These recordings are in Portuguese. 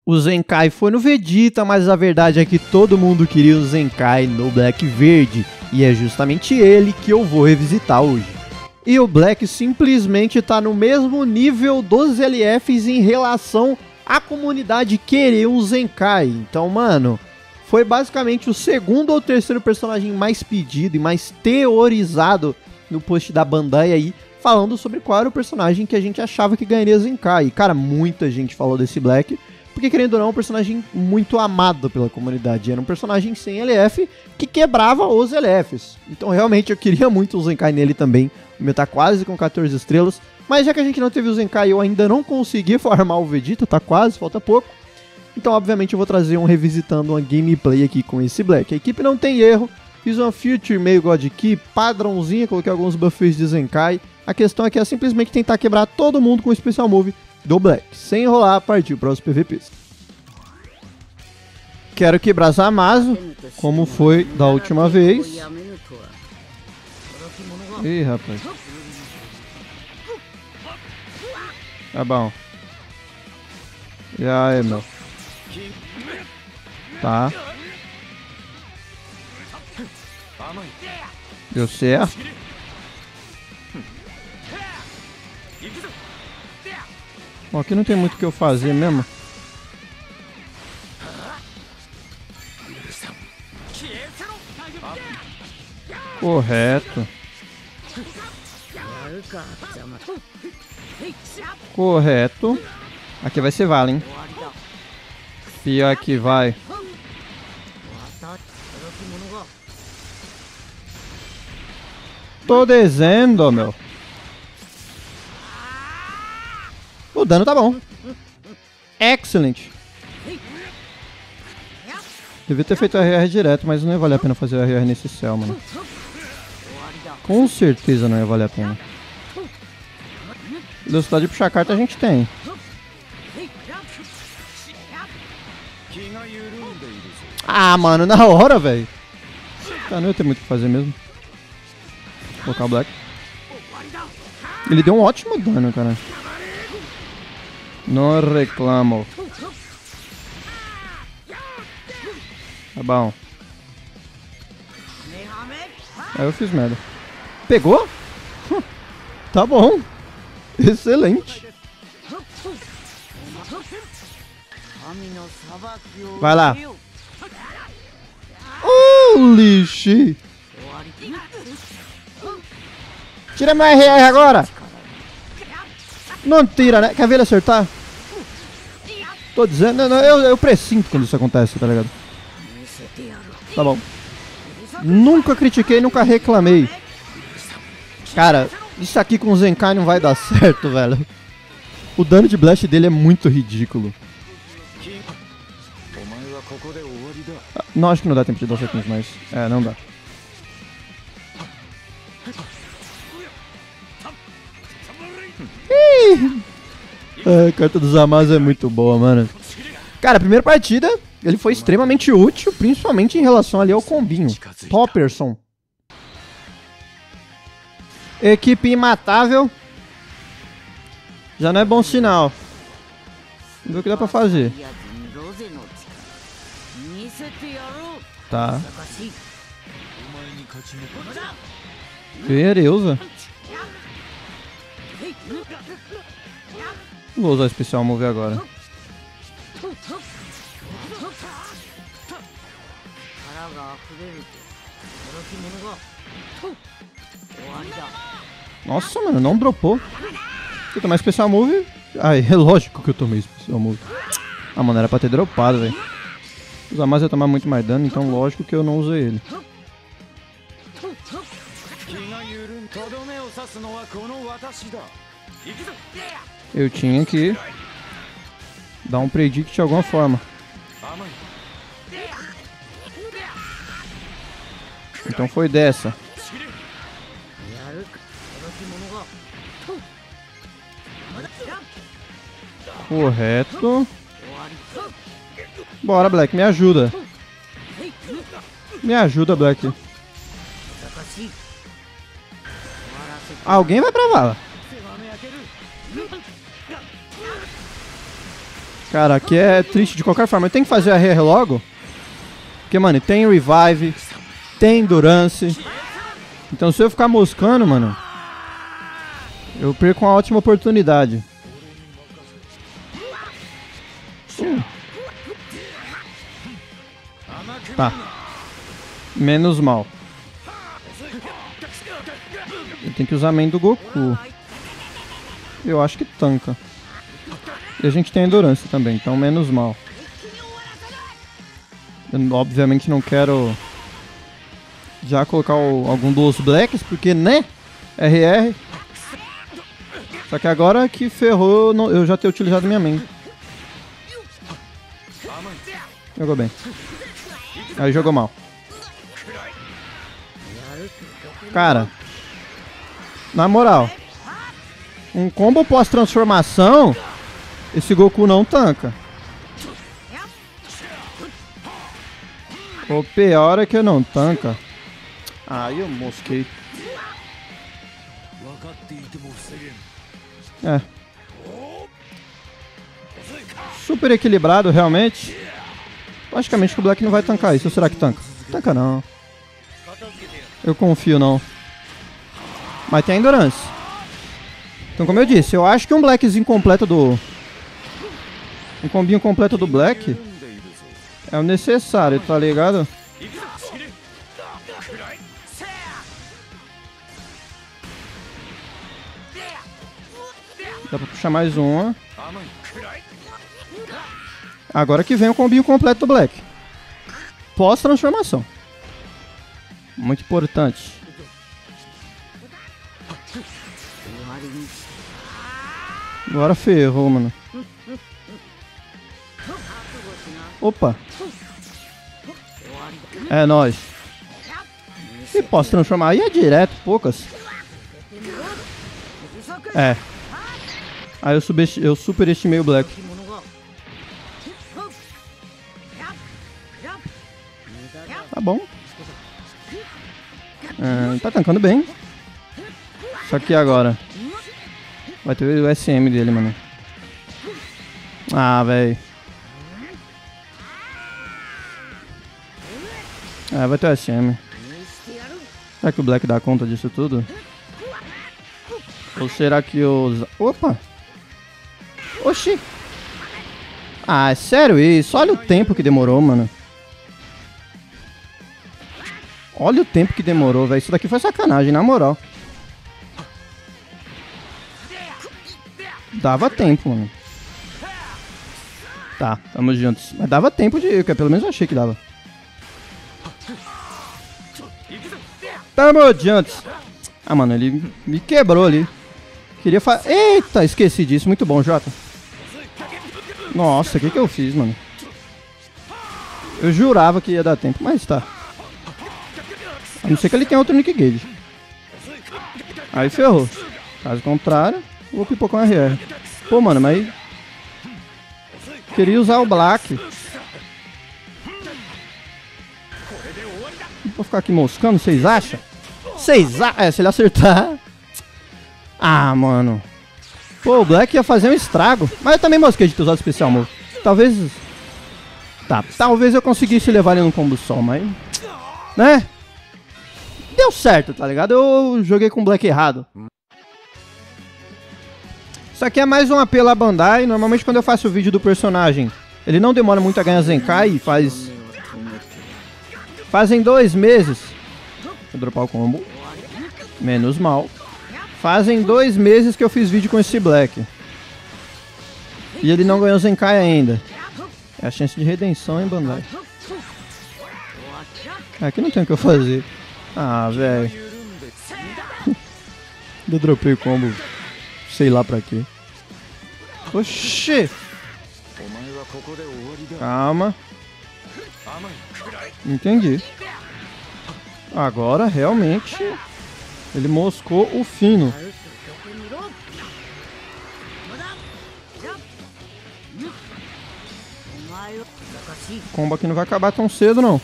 O Zenkai foi no Vegeta, mas a verdade é que todo mundo queria o Zenkai no Black Verde, e é justamente ele que eu vou revisitar hoje. E o Black simplesmente tá no mesmo nível dos LFs em relação à comunidade querer um Zenkai. Então, mano, foi basicamente o segundo ou terceiro personagem mais pedido e mais teorizado no post da Bandai aí, falando sobre qual era o personagem que a gente achava que ganharia Zenkai. E, cara, muita gente falou desse Black, porque, querendo ou não, é um personagem muito amado pela comunidade. Era um personagem sem LF que quebrava os LFs. Então, realmente, eu queria muito o Zenkai nele também. O meu tá quase com 14 estrelas. Mas já que a gente não teve o Zenkai, eu ainda não consegui farmar o Vegeta, tá quase, falta pouco. Então, obviamente, eu vou trazer revisitando uma gameplay aqui com esse Black. A equipe não tem erro. Fiz uma Future meio God Key, padrãozinha, coloquei alguns buffs de Zenkai. A questão aqui é simplesmente tentar quebrar todo mundo com o Special Move do Black. Sem enrolar, partiu para os PVPs. Quero quebrar Zamasu, como foi da última vez. Ih, rapaz. Tá bom. E aí, meu? Tá. Deu certo. Bom, aqui não tem muito o que eu fazer mesmo. Correto. Correto. Aqui vai ser vala, hein? Pior que vai. Tô dizendo, meu. O dano tá bom. Excelente. Devia ter feito RR direto, mas não ia valer a pena fazer RR nesse céu, mano. Com certeza não ia valer a pena. Velocidade de puxar carta a gente tem. Ah, mano, na hora, velho. Tá, não ia ter muito o que fazer mesmo. Vou colocar o Black. Ele deu um ótimo dano, cara. Não reclamo. Tá bom. Aí eu fiz merda. Pegou? Tá bom. Excelente. Vai lá. Lixi. Tira meu RR agora. Não tira, né? Quer ver ele acertar? Tô dizendo, não, eu pressinto quando isso acontece, tá ligado? Tá bom. Nunca critiquei, nunca reclamei. Cara, isso aqui com o Zenkai não vai dar certo, velho. O dano de blast dele é muito ridículo. Não, acho que não dá tempo de dar sequência, mas... É, não dá. A carta dos Zamasu é muito boa, mano. Cara, a primeira partida, ele foi extremamente útil, principalmente em relação ali ao combinho. Topperson. Equipe imatável. Já não é bom sinal. Vamos ver o que dá pra fazer. Tá. Fereusa. Vou usar o especial move agora. Nossa, mano, não dropou. Eu tomar especial move. Ai, é lógico que eu tomei especial move. Ah, mano, era pra ter dropado, velho. Usar mais ia tomar muito mais dano, então lógico que eu não usei ele. Eu tinha que dar um predict de alguma forma. Então foi dessa. Correto. Bora, Black, me ajuda. Me ajuda, Black. Alguém vai pra vala. Cara, aqui é triste de qualquer forma. Eu tenho que fazer a RR logo. Porque, mano, tem Revive, tem Endurance. Então se eu ficar moscando, mano, eu perco uma ótima oportunidade. Tá. Menos mal. Eu tenho que usar a main do Goku. Eu acho que tanca. E a gente tem Endurance também, então menos mal. Eu obviamente não quero já colocar algum dos Blacks, porque, né? RR. Só que agora que ferrou, eu já ter utilizado minha main. Jogou bem. Aí jogou mal. Cara, na moral, um combo pós-transformação, esse Goku não tanca. O pior é que não tanca. Aí eu mosquei. É. Super equilibrado, realmente. Logicamente que o Black não vai tancar isso. Ou será que tanca? Tanca não. Eu confio não. Mas tem a Endurance. Então, como eu disse, eu acho que um Blackzinho completo do... Um combinho completo do Black é o necessário, tá ligado? Dá pra puxar mais uma. Agora que vem o combinho completo do Black. Pós-transformação. Muito importante. Agora ferrou, mano. Opa. É nóis. E posso transformar? Aí é direto, poucas. É. Aí eu superestimei o Black. Tá bom. Tá tancando bem. Só que agora vai ter o SM dele, mano. Ah, velho. Vai ter o SM. Será que o Black dá conta disso tudo? Ou será que os... Opa! Oxi! Ah, é sério isso? Olha o tempo que demorou, mano. Olha o tempo que demorou, velho. Isso daqui foi sacanagem, na moral. Dava tempo, mano. Tá, tamo juntos. Mas dava tempo de... Pelo menos eu achei que dava. Tamo juntos. Ah, mano, ele me quebrou ali. Queria fazer... Eita, esqueci disso. Muito bom, Jota. Nossa, o que eu fiz, mano? Eu jurava que ia dar tempo, mas tá. A não ser que ele tenha outro Nick Gage. Aí ferrou. Caso contrário, vou pipocar um RR. Pô, mano, mas... Queria usar o Black. Vou ficar aqui moscando, vocês acham? Vocês acham? É, se ele acertar... Ah, mano. Pô, o Black ia fazer um estrago. Mas eu também mosquei de ter usado especial move. Talvez... Tá, talvez eu conseguisse levar ele num combo só, mas... Né? Deu certo, tá ligado? Eu joguei com o Black errado. Isso aqui é mais um apelo à Bandai. Normalmente quando eu faço o vídeo do personagem, ele não demora muito a ganhar Zenkai. Fazem 2 meses. Vou dropar o combo. Menos mal. Fazem 2 meses que eu fiz vídeo com esse Black. E ele não ganhou Zenkai ainda. É a chance de redenção, hein, Bandai. Aqui não tem o que eu fazer. Ah, velho. Eu dropei o combo. Sei lá pra quê. Oxê. Calma. Entendi. Agora realmente ele moscou o fino. O combo aqui não vai acabar tão cedo, não.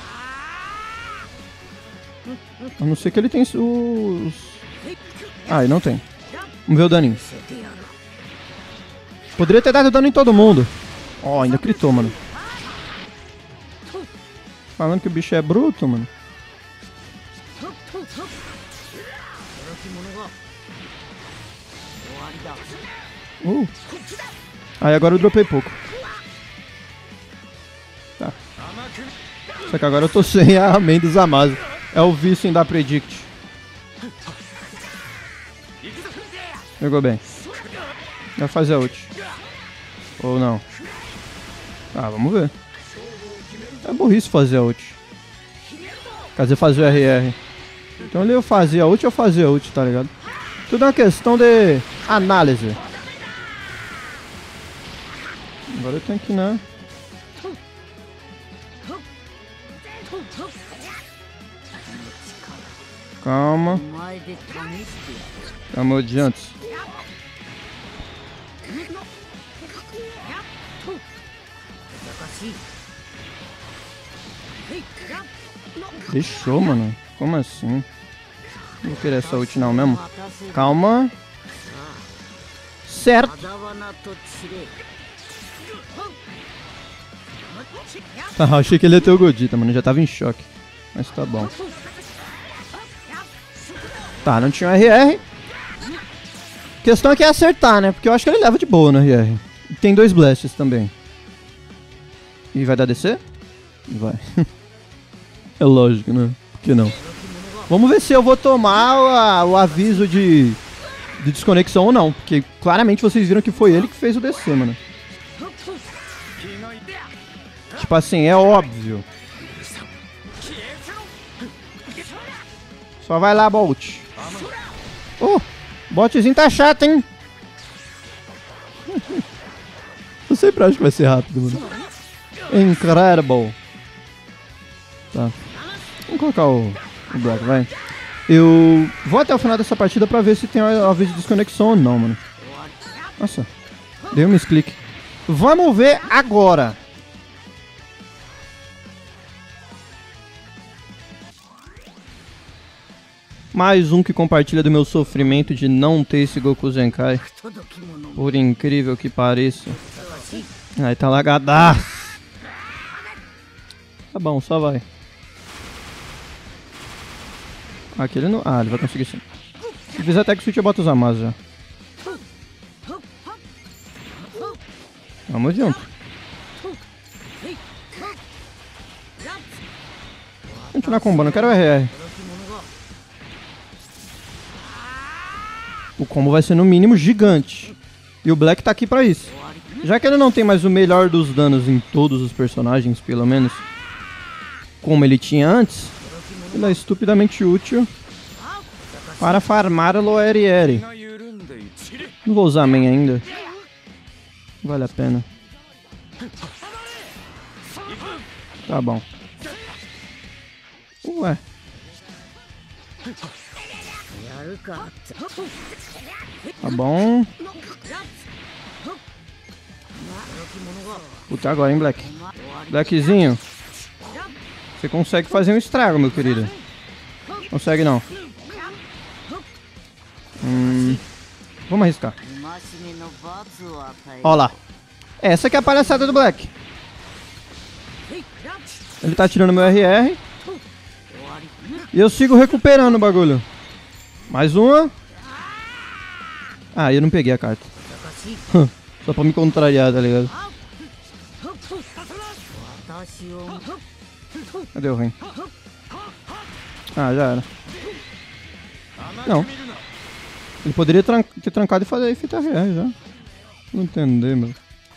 A não ser que ele tem os... Ah, ele não tem. Vamos ver o daninho. Poderia ter dado dano em todo mundo. Ó, ainda critou, mano. Falando que o bicho é bruto, mano. Aí agora eu dropei pouco. Tá. Só que agora eu tô sem a main do Zamasu. É o vício em dar predict. Pegou bem. Vai fazer a ult. Ou não? Ah, vamos ver. É burrice fazer a ult. Quer dizer, fazer o RR. Então ele eu fazia a ult ou fazia a ult, tá ligado? Tudo é uma questão de análise. Agora eu tenho que, né? Calma. Calma, adiante. Deixou, mano. Como assim? Não vou querer essa ult não mesmo. Calma. Certo. Tá, achei que ele ia ter o Godita, mano. Já tava em choque. Mas tá bom. Tá, não tinha um RR. A questão aqui é acertar, né? Porque eu acho que ele leva de boa no RR. E tem 2 blasts também. E vai dar DC? Vai. É lógico, né? Por que não? Vamos ver se eu vou tomar o aviso de desconexão ou não. Porque claramente vocês viram que foi ele que fez o DC, mano. Tipo assim, é óbvio. Só vai lá, Bolt. Botzinho tá chato, hein? Eu sempre acho que vai ser rápido, mano. Incredible. Tá. Vamos colocar o Black, vai. Eu vou até o final dessa partida pra ver se tem aviso de desconexão ou não, mano. Nossa. Deu um misclick. Vamos ver agora. Mais um que compartilha do meu sofrimento de não ter esse Goku Zenkai. Por incrível que pareça. Aí tá lagadaço. Tá bom, só vai. Aqui ele não... Ah, ele vai conseguir sim. Se fizer até que switch eu boto os Zamasu já. Vamos junto. Continuar combando, eu quero o RR. O combo vai ser no mínimo gigante. E o Black tá aqui pra isso. Já que ele não tem mais o melhor dos danos em todos os personagens, pelo menos, como ele tinha antes, ele é estupidamente útil para farmar a Loerieri. Não vou usar a main ainda. Vale a pena. Tá bom. Ué. Tá bom. Puta, agora, hein, Black. Blackzinho. Você consegue fazer um estrago, meu querido. Consegue não. Vamos arriscar. Ó lá. Essa que é a palhaçada do Black. Ele tá tirando meu RR. E eu sigo recuperando o bagulho. Mais uma. Ah, eu não peguei a carta. Só pra me contrariar, tá ligado? Cadê o Ren? Ah, já era. Não. Ele poderia ter trancado e fazer aí fita RR já. Não entender, mano.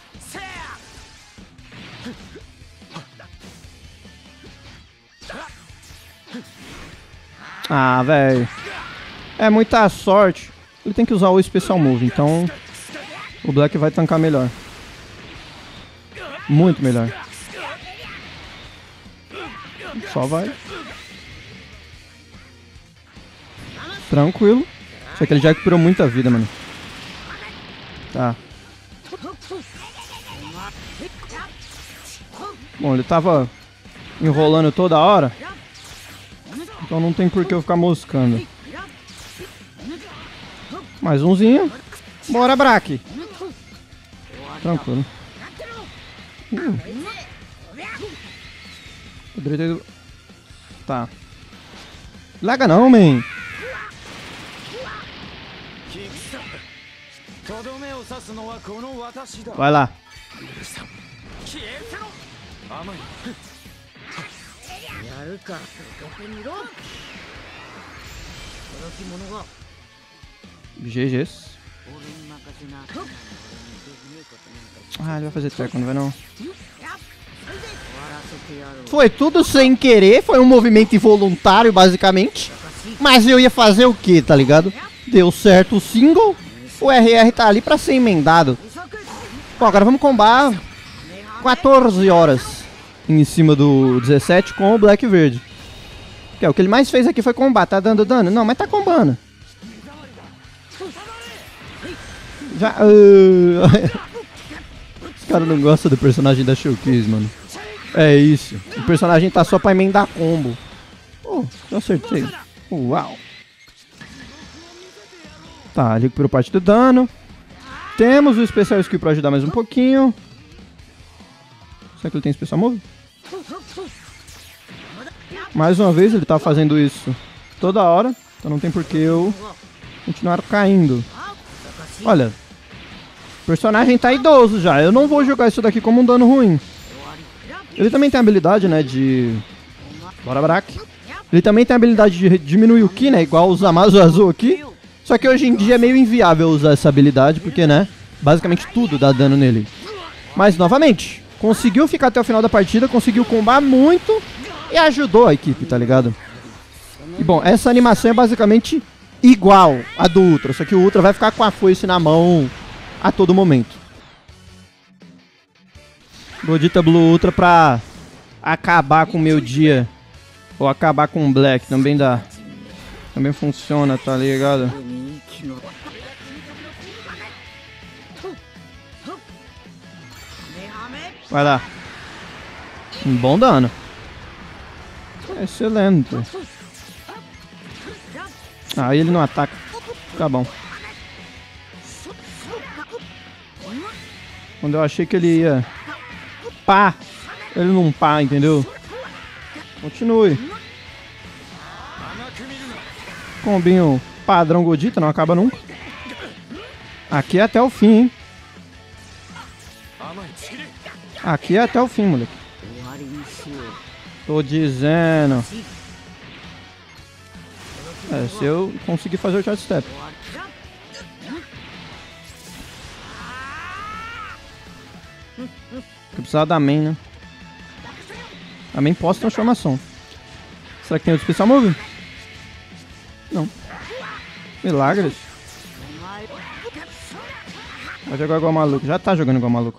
Ah, velho. É muita sorte. Ele tem que usar o Special Move, então o Black vai tancar melhor. Muito melhor. Só vai. Tranquilo. Só que ele já recuperou muita vida, mano. Tá. Bom, ele tava enrolando toda hora. Então não tem por que eu ficar moscando. Mais umzinho. Bora, Braque. Tranquilo. Poderia ter... Tá. Larga não, man. Vai lá. GG's. Ah, ele vai fazer treco, não vai não? Foi tudo sem querer, foi um movimento involuntário, basicamente. Mas eu ia fazer o que, tá ligado? Deu certo o single, o RR tá ali pra ser emendado. Bom, agora vamos combar 14 horas em cima do 17 com o Black Verde. Que é, o que ele mais fez aqui foi combar, tá dando dano? Não, mas tá combando. Já... Os caras não gostam do personagem da Showcase, mano. É isso. O personagem tá só pra emendar combo. Oh, eu acertei. Uau. Tá, ele recuperou parte do dano. Temos o Special Skill pra ajudar mais um pouquinho. Será que ele tem Special Move? Mais uma vez, ele tá fazendo isso toda hora. Então não tem por que eu continuar caindo. Olha, o personagem tá idoso já. Eu não vou jogar isso daqui como um dano ruim. Ele também tem a habilidade, né, de... Bora, Brak. Ele também tem a habilidade de diminuir o Ki, né, igual o Zamasu Azul aqui. Só que hoje em dia é meio inviável usar essa habilidade, porque, né, basicamente tudo dá dano nele. Mas, novamente, conseguiu ficar até o final da partida, conseguiu combar muito e ajudou a equipe, tá ligado? E, bom, essa animação é basicamente igual a do Ultra, só que o Ultra vai ficar com a foice na mão a todo momento. Godita Blue Ultra pra acabar com o meu dia. Ou acabar com o Black, também dá. Também funciona, tá ligado? Vai lá. Um bom dano. Excelente. Ah, ele não ataca. Tá bom. Quando eu achei que ele ia... Pá! Ele não pá, entendeu? Continue. Combinho padrão Godita, não acaba nunca. Aqui é até o fim, hein? Aqui é até o fim, moleque. Tô dizendo. É, se eu conseguir fazer o charge step. Eu precisava da main, né? A main pós-transformação. Será que tem outro Special Move? Não. Milagres. Vai jogar igual maluco. Já tá jogando igual maluco.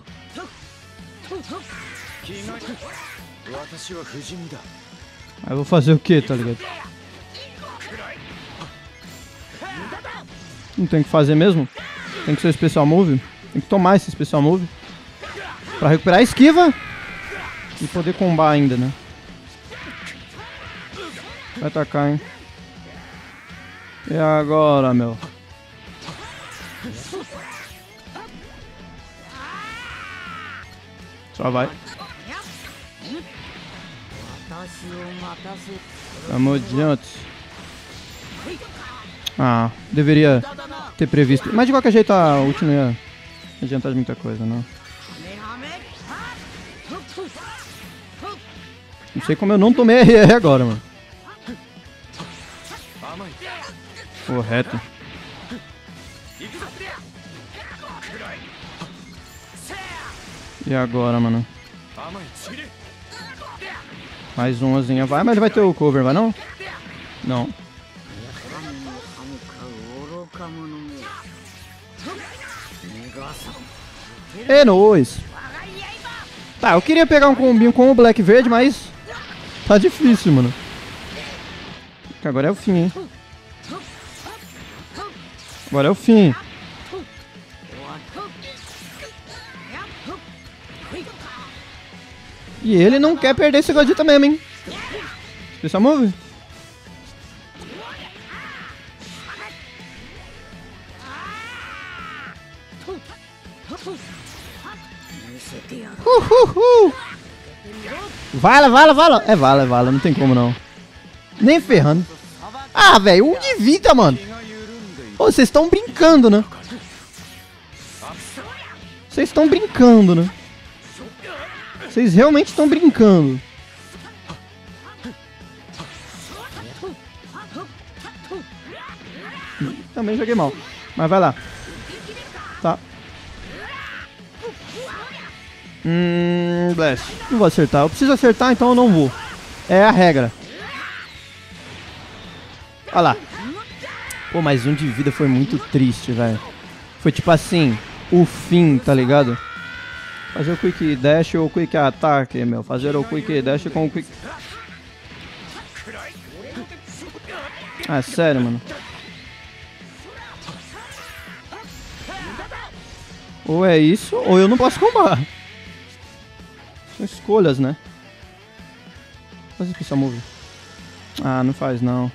Aí eu vou fazer o que, tá ligado? Não tem o que fazer mesmo? Tem que ser Special Move. Tem que tomar esse Special Move pra recuperar a esquiva e poder combar ainda, né? Vai atacar, hein? E agora, meu? Só vai. Vamos adiante. Ah, deveria ter previsto. Mas de qualquer jeito a ult não ia adiantar de muita coisa, não. Não sei como eu não tomei RR agora, mano. Correto. E agora, mano? Mais umazinha vai, mas ele vai ter o cover, vai não? Não. É nóis. Tá, eu queria pegar um combinho com o Black Verde, mas tá difícil, mano. Agora é o fim, hein? Agora é o fim. E ele não quer perder esse Godita mesmo, hein? Special Move? Vala. É vala, não tem como não. Nem ferrando. Ah, velho, 1 de vida, mano. Ô, vocês estão brincando, né? Vocês estão brincando, né? Vocês realmente estão brincando. Também joguei mal. Mas vai lá. Tá. Blast. Não vou acertar. Eu preciso acertar, então eu não vou. É a regra. Olha lá. Pô, mas 1 de vida foi muito triste, velho. Foi tipo assim, o fim, tá ligado? Fazer o Quick Dash ou o Quick Attack, meu. Fazer o Quick Dash com o Quick... Ah, sério, mano. Ou é isso, ou eu não posso combar. São escolhas, né? Faz aqui, Move. Ah, não faz, não.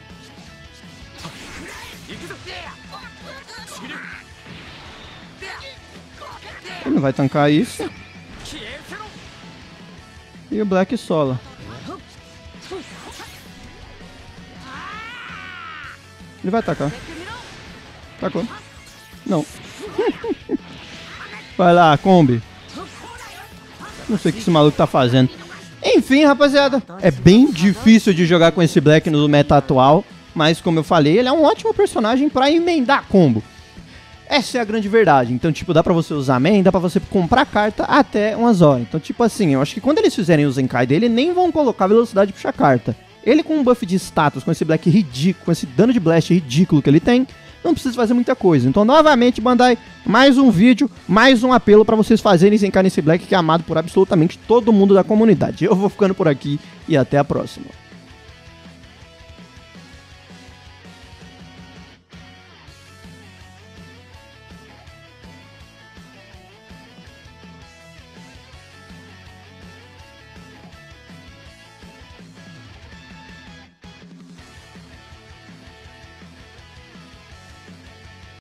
Ele não vai tancar isso. E o Black sola. Ele vai atacar. Tacou. Não. Vai lá, Kombi. Não sei o que esse maluco tá fazendo. Enfim, rapaziada. É bem difícil de jogar com esse Black no meta atual. Mas, como eu falei, ele é um ótimo personagem pra emendar combo. Essa é a grande verdade. Então, tipo, dá pra você usar main, dá pra você comprar carta até umas horas. Então, tipo assim, eu acho que quando eles fizerem o Zenkai dele, nem vão colocar velocidade de puxar carta. Ele com um buff de status, com esse Black ridículo, com esse dano de blast ridículo que ele tem, não precisa fazer muita coisa. Então, novamente, Bandai, mais um vídeo, mais um apelo pra vocês fazerem Zenkai nesse Black que é amado por absolutamente todo mundo da comunidade. Eu vou ficando por aqui e até a próxima.